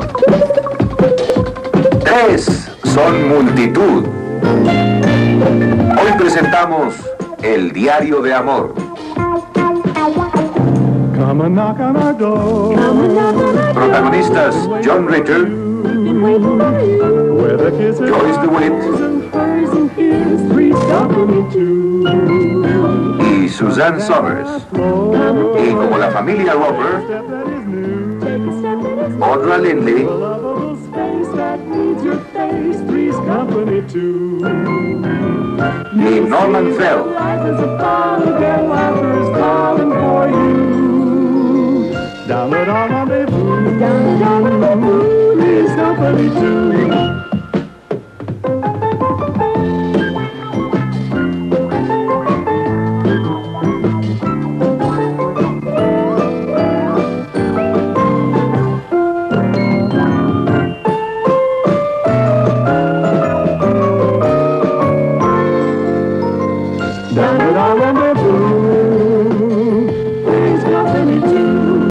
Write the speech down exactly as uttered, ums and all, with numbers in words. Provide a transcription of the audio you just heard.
Tres son multitud. Hoy presentamos El Diario de Amor. Protagonistas John Ritter, Joyce DeWitt y Suzanne Somers. Y como la familia Roper, Audra Lindley y Norman Fell. Down at our rendezvous, down at our rendezvous, there's company too.